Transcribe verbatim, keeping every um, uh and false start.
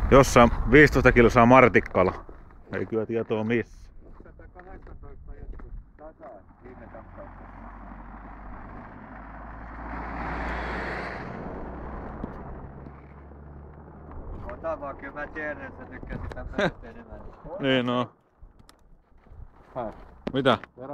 Jossain viisitoista kilsaa Martikkalla. Ei kyllä tietoa missä. Ota vaan, kyllä mä tiedän, että sä tykkäsit tämmöistä enemmän. Niin no. Mitä?